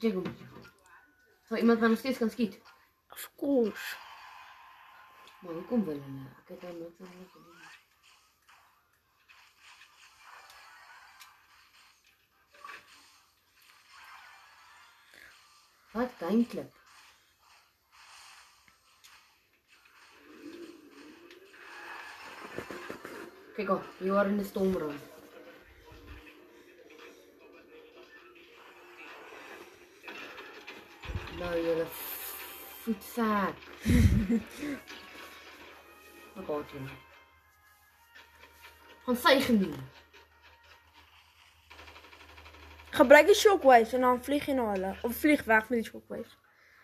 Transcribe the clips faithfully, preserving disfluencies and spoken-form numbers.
Check hom. Sal iemand my nog steeds kan skiet? Of course. Maar hoekom wil hulle? Ek het nou niks anders gedoen. Wat eintlik? Kijk al, you are in the storm run. Nou, jullie voetzak. Wat gaat je nou? Gaan zuigen nu. Gebruik die shockwaves en dan vlieg je naar hulle. Of vlieg weg met die shockwaves.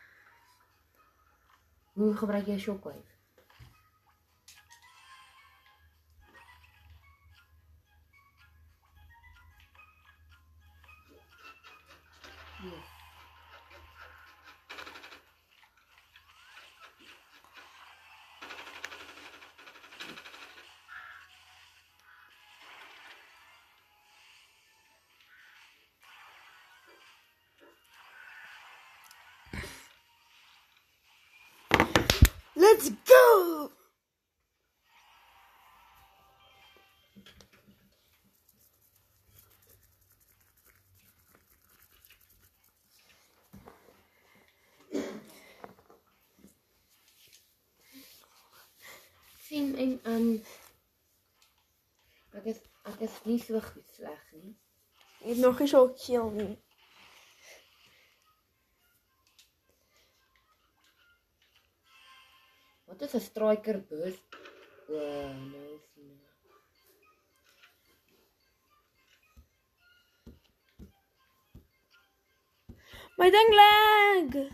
Hoe gebruik je een shockwave? Ja. Let's go! Sien en um ek is ek is nie so goed sleg nie. Jy het nog nie so chill nie. Wat is 'n striker burst? O, oh, nou is nie. My ding lag!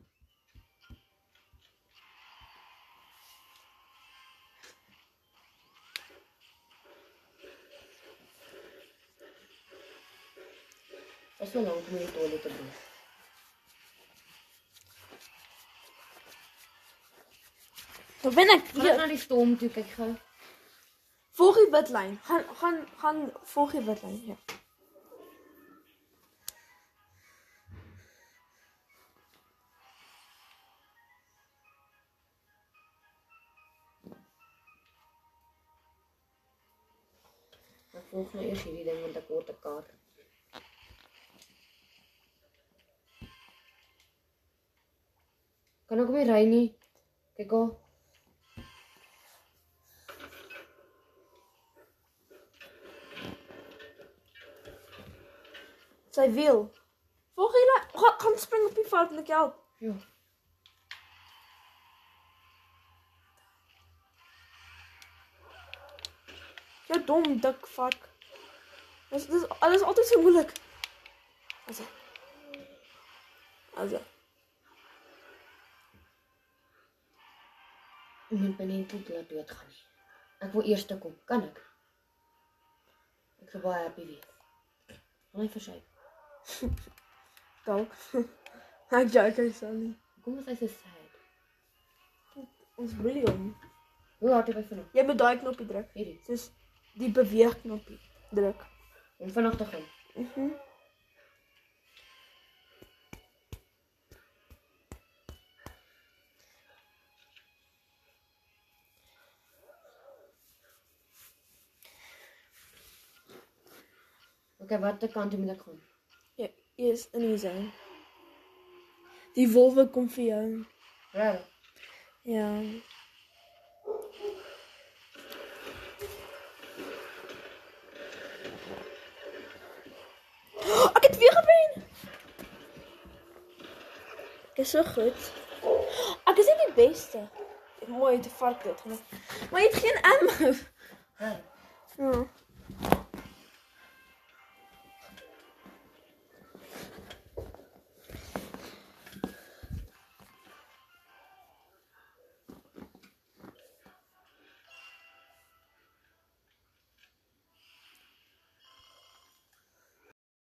Is so lank om in die toilet te bly. Waar ben ek? Gaan ek na die storm toe kyk gou. Volg die witlyn. Gaan gaan gaan volg die witlyn. Ja. Ek volg nou eers hierdie ding want ek word 'n kaart. Kan ek weer ry nie? Kyk al. Sy wiel. Volg jy gaan, gaan spring op die veld en ek help. Ja. Ja dom dik fuck. Dis dis alles altyd so moeilik. As As Ek moet my net nie laat doodgaan nie. Ek wil eers te kom. Kan ek? Ek sou baie happy wees. Gaan hy versuip. dalk. Ek joke hy sal nie. Kom ons hy so sad. Ons wil hom. Hoe hard heb hy vanaf? Jy moet daai knoppie druk. Hierdie. Soos die beweeg knoppie druk. Om vanaf te gaan. Mhm. Mm Oké, okay, wat kant toe moet ek gaan? Ja, jy is in die zone. Die wolwe kom vir jou. Raar. Ja. Oh, ek het weer gewen. Ek is so goed. Ek is nie die beste. Mooi te vark dit. Maar jy het geen ammo. Raar. Ja.